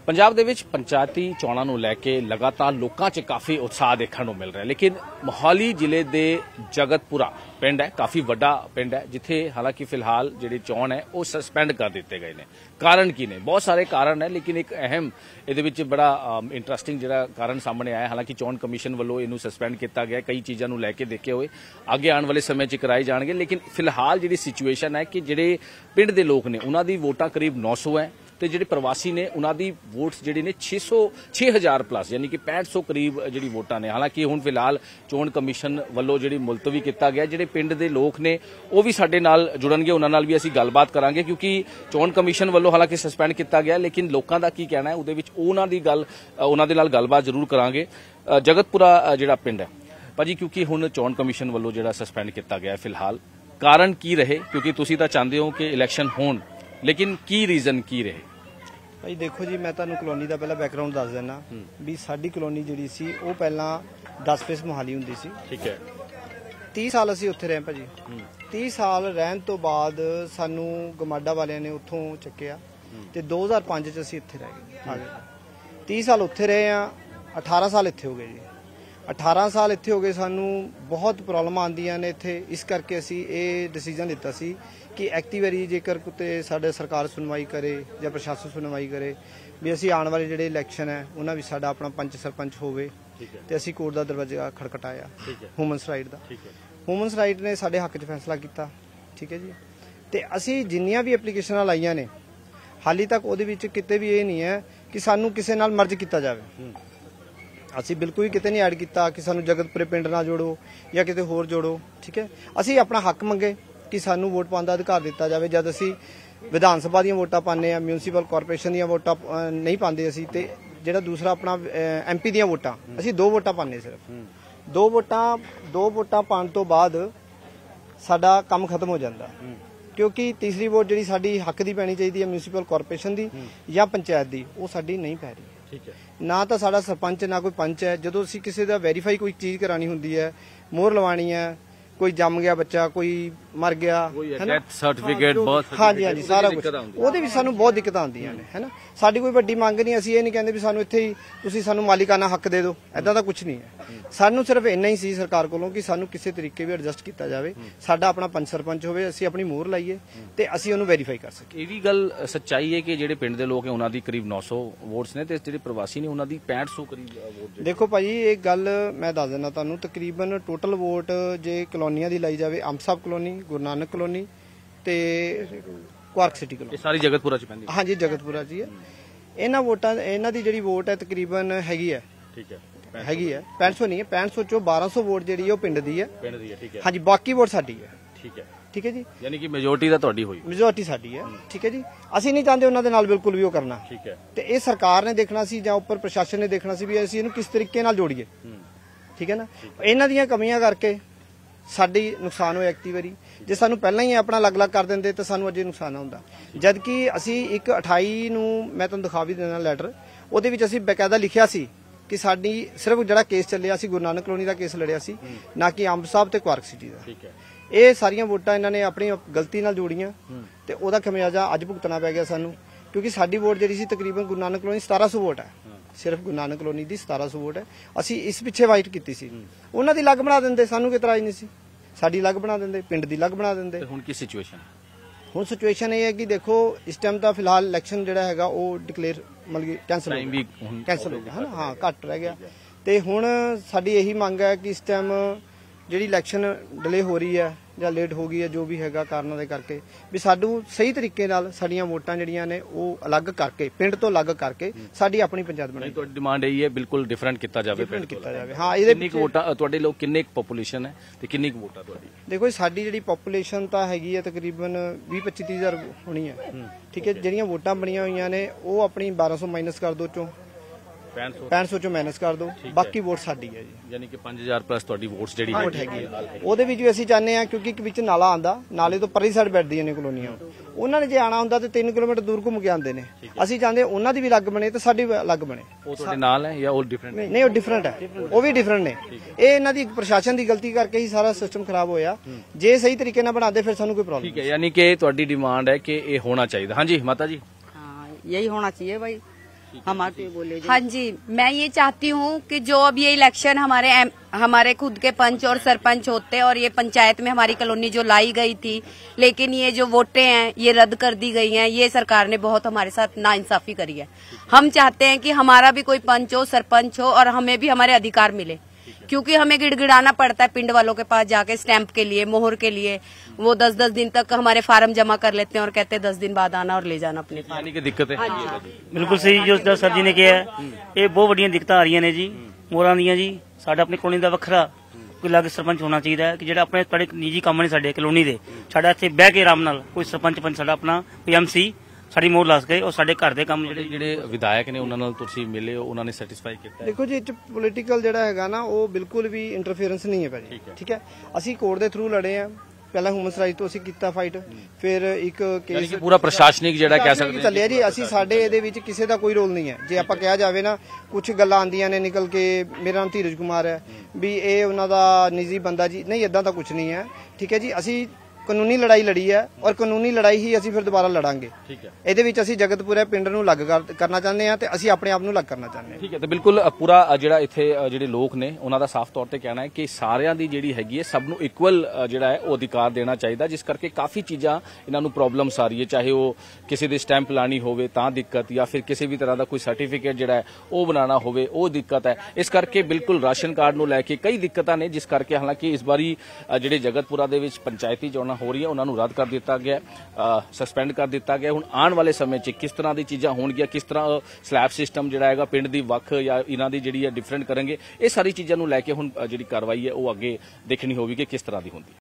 पंजाब दे विच पंचायती चोणां नूं लैके लगातार लोकां 'च काफ़ी उत्साह देखण नूं मिल रहा है, लेकिन मोहाली जिले दे जगतपुरा पिंड है, काफ़ी वड्डा पिंड है, जिथे हालांकि फिलहाल जिहड़ी चोण है वो सस्पेंड कर दिते गए ने। कारण की ने? बहुत सारे कारण है, लेकिन एक अहम इहदे विच बड़ा इंटरस्टिंग जिहड़ा कारण सामने आया। हालांकि चोण कमीशन वल्लों इहनूं सस्पेंड किया गया, कई चीज़ां नूं लैके देखे हुए आगे आने वाले समय 'च कराए जाणगे, लेकिन फिलहाल जिहड़ी सिचुएशन है कि जिहड़े पिंड दे लोक ने उन्हां दी वोटां करीब 900 है ਤੇ ਜਿਹੜੇ ਪ੍ਰਵਾਸੀ ਨੇ ਉਹਨਾਂ ਦੀ ਵੋਟਸ ਜਿਹੜੀ ਨੇ 6000 ਪਲੱਸ ਯਾਨੀ ਕਿ 6500 ਕਰੀਬ ਜਿਹੜੀ ਵੋਟਾਂ ਨੇ। ਹਾਲਾਂਕਿ ਹੁਣ ਫਿਲਹਾਲ ਚੋਣ ਕਮਿਸ਼ਨ ਵੱਲੋਂ ਜਿਹੜੀ ਮੁਲਤਵੀ ਕੀਤਾ ਗਿਆ, ਜਿਹੜੇ ਪਿੰਡ ਦੇ ਲੋਕ ਨੇ ਉਹ ਵੀ ਸਾਡੇ ਨਾਲ ਜੁੜਨਗੇ, ਉਹਨਾਂ ਨਾਲ ਵੀ ਅਸੀਂ ਗੱਲਬਾਤ ਕਰਾਂਗੇ, ਕਿਉਂਕਿ ਚੋਣ ਕਮਿਸ਼ਨ ਵੱਲੋਂ ਹਾਲਾਂਕਿ ਸਸਪੈਂਡ ਕੀਤਾ ਗਿਆ, ਲੇਕਿਨ ਲੋਕਾਂ ਦਾ ਕੀ ਕਹਿਣਾ ਹੈ ਉਹਦੇ ਵਿੱਚ ਉਹਨਾਂ ਦੀ ਗੱਲ ਉਹਨਾਂ ਦੇ ਨਾਲ ਗੱਲਬਾਤ ਜ਼ਰੂਰ ਕਰਾਂਗੇ। ਜਗਤਪੁਰਾ ਜਿਹੜਾ ਪਿੰਡ ਹੈ ਭਾਜੀ, ਕਿਉਂਕਿ ਹੁਣ ਚੋਣ ਕਮਿਸ਼ਨ ਵੱਲੋਂ ਜਿਹੜਾ ਸਸਪੈਂਡ ਕੀਤਾ ਗਿਆ ਫਿਲਹਾਲ ਕਾਰਨ ਕੀ ਰਹੇ? ਕਿਉਂਕਿ ਤੁਸੀਂ ਤਾਂ ਚਾਹੁੰਦੇ ਹੋ ਕਿ ਇਲੈਕਸ਼ਨ ਹੋਣ, लेकिन की रीजन की रहे? भाई देखो जी, मैं तुहानू कलोनी का पहला बैकग्राउंड दस देना भी साडी कलोनी जिहड़ी सी वो पहला 10 फेस मोहाली हुंदी सी। ठीक है, 30 साल असीं उत्थे रहे भाजी। 30 साल रहन तो बाद सानू गमाडा वालियां ने उत्थों चक्किया ते 2005 च असीं इत्थे रह गए आ गए। 30 साल उत्थे रहे आ, 18 साल इत्थे हो गए जी। 18 साल इत्थे हो गए, सानू बहुत प्रॉब्लम आंदियां ने इत्थे, इस करके असीं ये डिसीजन लिता सी कि एक्टिव वारी जेकर कुते साडे सरकार सुनवाई करे या प्रशासन सुनवाई करे भी असीं आने वाले जिहड़े इलैक्शन है उन्हां विच साडा अपना पंच सरपंच होवे ते असीं कोर्ट दा दरवाजा खड़खटाया ह्यूमनस राइट दा। ह्यूमनस राइट ने साडे हक च फैसला कीता। ठीक है जी, ते असीं जिन्नियां भी एप्लीकेशनां लाईयां ने हाली तक उहदे विच किते भी ये नहीं है कि सानू किसे नाल मर्ज कीता जावे। ਅਸੀਂ ਬਿਲਕੁਲ ਹੀ ਕਿਤੇ ਨਹੀਂ ਐਡ ਕੀਤਾ ਕਿ ਸਾਨੂੰ ਜਗਤਪੁਰੇ ਪਿੰਡ ਨਾਲ ਜੋੜੋ ਜਾਂ ਕਿਤੇ ਹੋਰ ਜੋੜੋ। ਠੀਕ ਹੈ, ਅਸੀਂ ਆਪਣਾ ਹੱਕ ਮੰਗੇ ਕਿ ਸਾਨੂੰ ਵੋਟ ਪਾਉਣ ਦਾ ਅਧਿਕਾਰ ਦਿੱਤਾ ਜਾਵੇ। ਜਦ ਅਸੀਂ ਵਿਧਾਨ ਸਭਾ ਦੀਆਂ ਵੋਟਾਂ ਪਾਉਂਦੇ ਆ, ਮਿਊਨਿਸਪਲ ਕਾਰਪੋਰੇਸ਼ਨ ਦੀਆਂ ਵੋਟਾਂ ਨਹੀਂ ਪਾਉਂਦੇ ਅਸੀਂ, ਤੇ ਜਿਹੜਾ ਦੂਸਰਾ ਆਪਣਾ MP ਦੀਆਂ ਵੋਟਾਂ ਅਸੀਂ 2 ਵੋਟਾਂ ਪਾਉਂਦੇ ਸਿਰਫ। 2 ਵੋਟਾਂ ਪਾਉਣ ਤੋਂ ਬਾਅਦ ਸਾਡਾ ਕੰਮ ਖਤਮ ਹੋ ਜਾਂਦਾ, ਕਿਉਂਕਿ ਤੀਸਰੀ ਵੋਟ ਜਿਹੜੀ ਸਾਡੀ ਹੱਕ ਦੀ ਪੈਣੀ ਚਾਹੀਦੀ ਹੈ ਮਿਊਨਿਸਪਲ ਕਾਰਪੋਰੇਸ਼ਨ ਦੀ ਜਾਂ ਪੰਚਾਇਤ ਦੀ, ਉਹ ਸਾਡੀ ਨਹੀਂ ਪੈ ਰਹੀ। ठीक है, ना तो साडा सरपंच ना कोई पंच है। जो असीं किसी का वेरीफाई कोई चीज़ करानी हुंदी है, मोहर लवानी है, कोई जम गया बच्चा, कोई मर गया, डेथ सर्टिफिकेट, हाँ जी हाँ जी सारा कुछ, ਉਹਦੇ ਵੀ ਸਾਨੂੰ ਬਹੁਤ ਦਿੱਕਤਾਂ ਆਉਂਦੀਆਂ ਨੇ, ਹੈ ਨਾ। ਸਾਡੀ ਕੋਈ ਵੱਡੀ ਮੰਗ ਨਹੀਂ, ਅਸੀਂ ਇਹ ਨਹੀਂ ਕਹਿੰਦੇ ਵੀ ਸਾਨੂੰ ਇੱਥੇ ਹੀ ਤੁਸੀਂ ਸਾਨੂੰ ਮਾਲਿਕਾਨਾ ਹੱਕ ਦੇ ਦਿਓ, ਐਦਾਂ ਦਾ ਕੁਝ ਨਹੀਂ ਹੈ। ਸਾਨੂੰ ਸਿਰਫ ਇੰਨਾ ਹੀ ਸੀ ਸਰਕਾਰ ਕੋਲੋਂ ਕਿ ਸਾਨੂੰ ਕਿਸੇ ਤਰੀਕੇ ਵੀ ਐਡਜਸਟ ਕੀਤਾ ਜਾਵੇ, ਸਾਡਾ ਆਪਣਾ ਪੰਚ ਸਰਪੰਚ ਹੋਵੇ, ਅਸੀਂ ਆਪਣੀ ਮੋਹਰ ਲਾਈਏ ਤੇ ਅਸੀਂ ਉਹਨੂੰ ਵੈਰੀਫਾਈ ਕਰ ਸਕੀਏ। ਇਹ ਵੀ ਗੱਲ ਸੱਚਾਈ ਹੈ ਕਿ ਜਿਹੜੇ ਪਿੰਡ ਦੇ ਲੋਕ ਹੈ ਉਹਨਾਂ ਦੀ ਕਰੀਬ 900 ਵੋਟਸ ਨੇ ਤੇ ਜਿਹੜੇ ਪ੍ਰਵਾਸੀ ਨੇ ਉਹਨਾਂ ਦੀ 6500 ਕਰੀਬ ਵੋਟ। ਦੇਖੋ ਭਾਜੀ, ਇਹ ਗੱਲ ਮੈਂ ਦੱਸ ਦਿੰਦਾ ਤੁਹਾਨੂੰ, ਤਕਰੀਬਨ ਟੋਟਲ ਵੋਟ ਜੇ ਕਲੋਨੀਆਂ ਦੀ ਲਈ ਜਾਵੇ, ਅੰਬ ਸਾਹਿਬ ਕਲੋਨੀ, ਗੁਰੂ ਨਾਨਕ ਕਲੋਨੀ ਤੇ ਕੁਆਰਕ ਸਿਟੀ ਕਲੋਨੀ, ਸਾਰੀ ਜਗਤਪੁਰਾ ਚ ਪੈਂਦੀ। ਹਾਂਜੀ ਜਗਤਪੁਰਾ ਜੀ ਹੈ। ਇਹਨਾਂ ਵੋਟਾਂ ਇਹਨਾਂ ਦੀ ਜਿਹੜੀ ਵੋਟ ਹੈ ਤਕਰੀਬਨ ਹੈਗੀ ਹੈ, ਠੀਕ ਹੈ, ਹੈਗੀ ਹੈ 6500 ਨਹੀਂ ਹੈ, 6500 ਚੋਂ 1200 ਵੋਟ ਜਿਹੜੀ ਉਹ ਪਿੰਡ ਦੀ ਹੈ। ਠੀਕ ਹੈ, ਹਾਂਜੀ, ਬਾਕੀ ਵੋਟ ਸਾਡੀ ਹੈ। ਠੀਕ ਹੈ, ਠੀਕ ਹੈ ਜੀ, ਯਾਨੀ ਕਿ ਮੈਜੋਰਟੀ ਦਾ ਤੁਹਾਡੀ ਹੋਈ, ਮੈਜੋਰਟੀ ਸਾਡੀ ਹੈ। ਠੀਕ ਹੈ ਜੀ, ਅਸੀਂ ਨਹੀਂ ਚਾਹੁੰਦੇ ਉਹਨਾਂ ਦੇ ਨਾਲ ਬਿਲਕੁਲ ਵੀ ਉਹ ਕਰਨਾ। ਠੀਕ ਹੈ, ਤੇ ਇਹ ਸਰਕਾਰ ਨੇ ਦੇਖਣਾ ਸੀ ਜਾਂ ਉੱਪਰ ਪ੍ਰਸ਼ਾਸਨ ਨੇ ਦੇਖਣਾ ਸੀ ਵੀ ਅਸੀਂ ਇਹਨੂੰ ਕਿਸ ਤਰੀਕੇ ਨਾਲ ਜੋੜੀਏ। ਠੀਕ ਹੈ ਨਾ, ਇਹਨਾਂ ਦੀਆਂ ਕਮੀਆਂ ਕਰਕੇ ਸਾਡੀ ਨੁਕਸਾਨ ਹੋਇਆ ਐਕਟਿਵ ਵਾਰੀ। ਜੇ ਸਾਨੂੰ ਪਹਿਲਾਂ ਹੀ ਆਪਣਾ ਅਲੱਗ-ਅਲੱਗ ਕਰ ਦਿੰਦੇ ਤਾਂ ਸਾਨੂੰ ਅਜੇ ਨੁਕਸਾਨ ਨਾ ਹੁੰਦਾ। ਜਦ ਕਿ ਅਸੀਂ ਇੱਕ 28 ਨੂੰ ਮੈਂ ਤੁਹਾਨੂੰ ਦਿਖਾ ਵੀ ਦੇਣਾ ਲੈਟਰ, ਉਹਦੇ ਵਿੱਚ ਅਸੀਂ ਬਕਾਇਦਾ ਲਿਖਿਆ ਸੀ ਕਿ ਸਾਡੀ ਸਿਰਫ ਜਿਹੜਾ ਕੇਸ ਚੱਲਿਆ ਸੀ ਗੁਰੂ ਨਾਨਕ ਕਲੋਨੀ ਦਾ ਕੇਸ ਲੜਿਆ ਸੀ, ਨਾ ਕਿ ਅੰਬ ਸਾਹਿਬ ਤੇ ਕੁਆਰਕ ਸਿਟੀ ਦਾ। ਠੀਕ ਹੈ, ਇਹ ਸਾਰੀਆਂ ਵੋਟਾਂ ਇਹਨਾਂ ਨੇ ਆਪਣੀ ਗਲਤੀ ਨਾਲ ਜੋੜੀਆਂ ਤੇ ਉਹਦਾ ਖਮਿਆਜ਼ਾ ਅੱਜ ਭੁਗਤਣਾ ਪੈ ਗਿਆ ਸਾਨੂੰ, ਕਿਉਂਕਿ ਸਾਡੀ ਵੋਟ ਜਿਹੜੀ ਸੀ ਤਕਰੀਬਨ ਗੁਰੂ ਨਾਨਕ ਕਲੋਨੀ 1700 ਵੋਟ ਹੈ, ਸਿਰਫ ਗੁਰੂ ਨਾਨਕ ਕਲੋਨੀ ਦੀ 1700 ਵੋਟ ਹੈ। ਅਸੀਂ ਇਸ ਪਿੱਛੇ ਵਾਈਟ ਕੀਤੀ ਸੀ, ਉਹਨਾਂ ਦੀ ਅਲੱਗ ਬਣਾ ਦਿੰਦੇ, ਸਾਨੂੰ ਕੋਈ ਇਤਰਾਜ਼ ਨਹੀਂ ਸੀ, ਸਾਡੀ ਅਲੱਗ ਬਣਾ ਦਿੰਦੇ, ਪਿੰਡ ਦੀ ਅਲੱਗ ਬਣਾ ਦਿੰਦੇ। ਹੁਣ ਕੀ ਸਿਚੁਏਸ਼ਨ? ਹੁਣ ਸਿਚੁਏਸ਼ਨ ਇਹ ਹੈ ਕਿ ਦੇਖੋ ਇਸ ਟਾਈਮ ਤਾਂ ਫਿਲਹਾਲ ਇਲੈਕਸ਼ਨ ਜਿਹੜਾ ਹੈਗਾ ਉਹ ਡਿਕਲੇਅਰ ਮਤਲਬ ਕਿ ਕੈਂਸਲ ਹੋ ਗਿਆ, ਹੈ ਨਾ। ਹਾਂ, ਘੱਟ ਰਹਿ ਗਿਆ। ਤੇ ਹੁਣ ਸਾਡੀ ਇਹੀ ਮੰਗ ਹੈ ਕਿ ਇਸ ਟਾਈਮ ਜਿਹੜੀ ਇਲੈਕਸ਼ਨ ਡਿਲੇ ਹੋ ਰਹੀ ਹੈ ਜਾਂ ਲੇਟ ਹੋ ਗਈ ਹੈ, ਜੋ ਵੀ ਹੈਗਾ ਕਾਰਨਾਂ ਦੇ ਕਰਕੇ, ਵੀ ਸਾਨੂੰ ਸਹੀ ਤਰੀਕੇ ਨਾਲ ਸਾਡੀਆਂ ਵੋਟਾਂ ਜਿਹੜੀਆਂ ਨੇ ਉਹ ਅਲੱਗ ਕਰਕੇ, ਪਿੰਡ ਤੋਂ ਅਲੱਗ ਕਰਕੇ ਸਾਡੀ ਆਪਣੀ ਪੰਚਾਇਤ ਬਣਾਈ। ਤੁਹਾਡੀ ਡਿਮਾਂਡ ਇਹੀ ਹੈ ਬਿਲਕੁਲ ਡਿਫਰੈਂਟ ਕੀਤਾ ਜਾਵੇ, ਪਿੰਡ ਕੀਤਾ ਜਾਵੇ। ਹਾਂ, ਇਹਦੇ ਕਿੰਨੀ ਵੋਟਾਂ ਤੁਹਾਡੇ ਲੋਕ, ਕਿੰਨੇ ਪੋਪੂਲੇਸ਼ਨ ਹੈ ਤੇ ਕਿੰਨੀ ਵੋਟਾਂ ਤੁਹਾਡੀ? ਦੇਖੋ ਸਾਡੀ ਜਿਹੜੀ ਪੋਪੂਲੇਸ਼ਨ ਤਾਂ ਹੈਗੀ ਹੈ ਤਕਰੀਬਨ 20-25 ਹਜ਼ਾਰ ਹੋਣੀ ਹੈ। ਠੀਕ ਹੈ, ਜਿਹੜੀਆਂ ਵੋਟਾਂ ਬਣੀਆਂ ਹੋਈਆਂ ਨੇ ਉਹ ਆਪਣੀ 1200 ਮਾਈਨਸ ਕਰ ਦੋ, ਚੋਂ 6500 ਚੋਂ ਮਾਈਨਸ ਕਰ ਦੋ, ਬਾਕੀ ਵੋਟ ਸਾਡੀ ਹੈ ਜੀ। ਯਾਨੀ ਕਿ 5000 ਪਲੱਸ ਤੁਹਾਡੀ ਵੋਟਸ ਜਿਹੜੀ ਹੈਗੀ ਹੈ। ਉਹਦੇ ਵਿੱਚ ਵੀ ਅਸੀਂ ਚਾਹੁੰਦੇ ਹਾਂ, ਕਿਉਂਕਿ ਇੱਕ ਵਿੱਚ ਨਾਲਾ ਆਂਦਾ, ਨਾਲੇ ਤੋਂ ਪਰਲੀ ਸਾਈਡ ਬੈਠਦੀਆਂ ਨੇ ਕਲੋਨੀਆਂ, ਉਹਨਾਂ ਨੇ ਜੇ ਆਣਾ ਹੁੰਦਾ ਤੇ 3 ਕਿਲੋਮੀਟਰ ਦੂਰ ਘੁੰਮ ਕੇ ਆਉਂਦੇ ਨੇ। ਅਸੀਂ ਚਾਹੁੰਦੇ ਉਹਨਾਂ ਦੀ ਵੀ ਅਲੱਗ ਬਣੇ ਤੇ ਸਾਡੀ ਵੀ ਅਲੱਗ ਬਣੇ। ਉਹ ਤੁਹਾਡੇ ਨਾਲ ਹੈ ਜਾਂ ਉਹ ਡਿਫਰੈਂਟ? ਨਹੀਂ, ਉਹ ਡਿਫਰੈਂਟ ਹੈ, ਉਹ ਵੀ ਡਿਫਰੈਂਟ ਨੇ। ਇਹ ਇਹਨਾਂ ਦੀ ਪ੍ਰਸ਼ਾਸਨ ਦੀ ਗਲਤੀ ਕਰਕੇ ਹੀ ਸਾਰਾ ਸਿਸਟਮ ਖਰਾਬ ਹੋਇਆ। ਜੇ ਸਹੀ ਤਰੀਕੇ ਨਾਲ ਬਣਾਉਂਦੇ ਫਿਰ ਸਾਨੂੰ ਕੋਈ ਪ੍ਰੋਬਲਮ। ਠੀਕ ਹੈ, ਯਾਨੀ ਕਿ ਤੁਹਾਡੀ ਡਿਮਾਂਡ ਹੈ ਕਿ ਇਹ ਹੋਣਾ ਚਾਹੀਦਾ। ਹਾਂਜੀ ਮਾਤਾ ਜੀ? हाँ, यही होना चाहिए भाई। हम आके बोले जी। हाँ जी, मैं ये चाहती हूँ कि जो अब ये इलेक्शन हमारे खुद के पंच और सरपंच होते और ये पंचायत में हमारी कॉलोनी जो लाई गई थी, लेकिन ये जो वोटें हैं ये रद्द कर दी गई हैं। ये सरकार ने बहुत हमारे साथ नाइंसाफी करी है। हम चाहते हैं कि हमारा भी कोई पंच हो, सरपंच हो और हमें भी हमारे अधिकार मिले, क्योंकि हमें गिड़गिड़ाना पड़ता है पिंड वालों के पास जाके स्टैंप के लिए, मोहर के लिए। वो 10-10 दिन तक हमारे फार्म जमा कर लेते हैं और कहते हैं 10 दिन बाद आना और ले जाना अपने फार्म। यानी कि दिक्कत है। बिल्कुल सही जो सर जी ने किया है। ये बहुत ਵੱਡੀਆਂ ਦਿੱਕਤਾਂ ਆ ਰਹੀਆਂ ਨੇ ਜੀ ਮੋਰਾਂ ਦੀਆਂ ਜੀ। ਸਾਡਾ ਆਪਣੀ ਕਲੋਨੀ ਦਾ ਵੱਖਰਾ ਕੋਈ ਅਲੱਗ ਸਰਪੰਚ ਹੋਣਾ ਚਾਹੀਦਾ ਹੈ ਕਿ ਜਿਹੜਾ ਆਪਣੇ ਤੁਹਾਡੇ ਨਿੱਜੀ ਕੰਮ ਨੇ ਸਾਡੇ ਕਲੋਨੀ ਦੇ, ਸਾਡਾ ਇੱਥੇ ਬਹਿ ਕੇ ਆਰਾਮ ਨਾਲ ਕੋਈ ਸਰਪੰਚ ਪੰਚ ਸਾਡਾ ਆਪਣਾ ਕੋਈ ਐਮਸੀ ਸਾਡੀ ਮੋਹਰ ਲਾ ਸਕੇ ਔਰ ਸਾਡੇ ਘਰ ਦੇ ਕੰਮ ਜਿਹੜੇ ਵਿਧਾਇਕ ਨੇ ਉਹਨਾਂ ਨਾਲ ਤੁਸੀਂ ਮਿਲੇ ਹੋ, ਉਹਨਾਂ ਨੇ ਸੈਟੀਸਫਾਈ ਕੀਤਾ ਹੈ? ਦੇਖੋ ਜੀ, ਇਹ 'ਚ ਪੋਲੀਟੀਕਲ ਜਿਹੜਾ ਹੈਗਾ ਨਾ ਉਹ ਬਿਲਕੁਲ ਵੀ ਇੰਟਰਫੇਰੈਂਸ ਨਹੀਂ ਹੈ ਭਾਜੀ। ਠੀਕ ਹੈ, ਅਸੀਂ ਕੋਰਟ ਦੇ ਥਰੂ ਲੜੇ ਆ। ਪਹਿਲਾਂ ਹਿਊਮਨ ਰਾਈਟ ਤੋਂ ਅਸੀਂ ਕੀਤਾ ਫਾਈਟ, ਫਿਰ ਇੱਕ ਯਾਨੀ ਕੇਸ ਕਿ ਪੂਰਾ ਪ੍ਰਸ਼ਾਸਨਿਕ ਜਿਹੜਾ ਕਹਿ ਸਕਦੇ ਚੱਲਿਆ ਜੀ। ਅਸੀਂ ਸਾਡੇ ਇਹਦੇ ਵਿੱਚ ਕਿਸੇ ਦਾ ਕੋਈ ਰੋਲ ਨਹੀਂ ਹੈ। ਜੇ ਆਪਾਂ ਕਿਹਾ ਜਾਵੇ ਨਾ, ਕੁਝ ਗੱਲਾਂ ਆਉਂਦੀਆਂ ਨੇ ਨਿਕਲ ਕੇ, ਮੇਰਾ ਨਾਮ ਧੀਰਜ ਕੁਮਾਰ ਹੈ ਵੀ ਇਹ ਉਹਨਾਂ ਦਾ ਨਿੱਜੀ ਬੰਦਾ ਜੀ, ਨਹੀਂ ਇਦਾਂ ਦਾ ਕੁਝ ਨਹੀਂ ਹੈ। ਠੀਕ ਹੈ ਜੀ, ਅਸੀਂ ਕਾਨੂੰਨੀ ਲੜਾਈ ਲੜੀ ਹੈ ਔਰ ਕਾਨੂੰਨੀ ਲੜਾਈ ਹੀ ਅਸੀਂ ਫਿਰ ਦੁਬਾਰਾ ਲੜਾਂਗੇ। ਠੀਕ ਹੈ, ਇਹਦੇ ਵਿੱਚ ਅਸੀਂ ਜਗਤਪੁਰਾ ਪਿੰਡ ਨੂੰ ਅਲੱਗ ਕਰਨਾ ਚਾਹੁੰਦੇ ਹਾਂ ਤੇ ਅਸੀਂ ਆਪਣੇ ਆਪ ਨੂੰ ਅਲੱਗ ਕਰਨਾ ਚਾਹੁੰਦੇ ਹਾਂ। ਠੀਕ ਹੈ। ਤੇ ਬਿਲਕੁਲ ਪੂਰਾ ਜਿਹੜਾ ਇੱਥੇ ਜਿਹੜੇ ਲੋਕ ਨੇ ਉਹਨਾਂ ਦਾ ਸਾਫ਼ ਤੌਰ ਤੇ ਕਹਿਣਾ ਹੈ ਕਿ ਸਾਰਿਆਂ ਦੀ ਜਿਹੜੀ ਹੈਗੀ ਹੈ ਸਭ ਨੂੰ ਇਕੁਅਲ ਜਿਹੜਾ ਹੈ ਉਹ ਅਧਿਕਾਰ ਦੇਣਾ ਚਾਹੀਦਾ, ਜਿਸ ਕਰਕੇ ਕਾਫੀ ਚੀਜ਼ਾਂ ਇਹਨਾਂ ਨੂੰ ਪ੍ਰੋਬਲਮਸ ਆ ਰਹੀ ਹੈ। ਚਾਹੇ ਉਹ ਕਿਸੇ ਦੇ ਸਟੈਂਪ ਲਾਣੀ ਹੋਵੇ ਤਾਂ ਦਿੱਕਤ, ਜਾਂ ਫਿਰ ਕਿਸੇ ਵੀ ਤਰ੍ਹਾਂ ਦਾ ਕੋਈ ਸਰਟੀਫਿਕੇਟ ਜਿਹੜਾ ਹੈ ਉਹ ਬਣਾਉਣਾ ਹੋਵੇ ਉਹ ਦਿੱਕਤ ਹੈ। ਇਸ ਕਰਕੇ ਬਿਲਕੁਲ ਰਾਸ਼ਨ ਕਾਰਡ ਨੂੰ ਲੈ ਕੇ ਕਈ ਦਿੱਕਤਾਂ ਨੇ, ਜਿਸ ਕਰਕੇ ਹਾਲਾਂਕਿ ਇਸ ਵਾਰੀ ਜਿਹੜੇ ਜਗਤਪੁਰਾ ਦੇ ਵਿੱਚ ਪੰਚਾਇਤੀ ਚੋਣਾਂ ਹੋ ਰਹੀਆਂ ਉਹਨਾਂ ਨੂੰ ਰੱਦ ਕਰ ਦਿੱਤਾ ਗਿਆ, ਸਸਪੈਂਡ ਕਰ ਦਿੱਤਾ ਗਿਆ। ਹੁਣ ਆਉਣ ਵਾਲੇ ਸਮੇਂ 'ਚ ਕਿਸ ਤਰ੍ਹਾਂ ਦੀ ਚੀਜ਼ਾਂ ਹੋਣਗੀਆਂ, ਕਿਸ ਤਰ੍ਹਾਂ ਸਲੈਬ ਸਿਸਟਮ ਜਿਹੜਾ ਹੈਗਾ ਪਿੰਡ ਦੀ ਵੱਖ ਜਾਂ ਇਹਨਾਂ ਦੀ ਜਿਹੜੀ ਹੈ ਡਿਫਰੈਂਟ ਕਰਾਂਗੇ, ਇਹ ਸਾਰੀ ਚੀਜ਼ਾਂ ਨੂੰ ਲੈ ਕੇ ਹੁਣ ਜਿਹੜੀ ਕਾਰਵਾਈ ਹੈ ਉਹ ਅੱਗੇ ਦੇਖਣੀ ਹੋਵੇਗੀ ਕਿਸ ਤਰ੍ਹਾਂ ਦੀ ਹੁੰਦੀ ਹੈ।